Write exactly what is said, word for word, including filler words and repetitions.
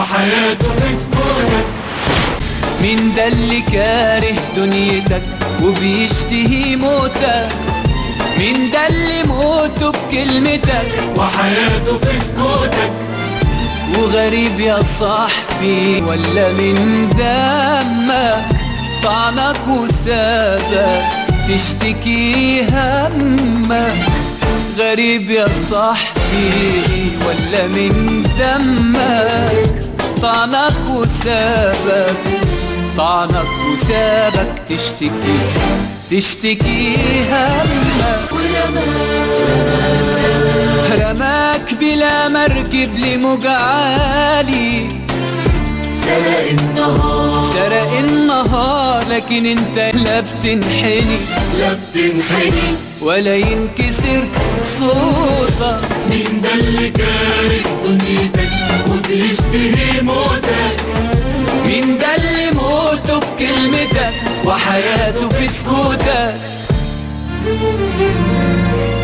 وحياته في سكوتك. مين ده اللي كاره دنيتك وبيشتهي موتك؟ مين ده اللي موته بكلمتك وحياته في سكوتك؟ وغريب يا صاحبي ولا من دمك طعنك وسابك تشتكي همك؟ غريب يا صاحبي ولا من دمك طعنك وسابك طعنك وسابك تشتكي تشتكي همك. رماك بلا مركب لموج عالي، سرق النهار سرق النهار، لكن انت لا بتنحني لا بتنحني ولا ينكسر صوتك. مين ده اللي كاره دنيتك وبيشتهي موتك؟ مين ده اللي موته بكلمتك وحياته في سكوتك؟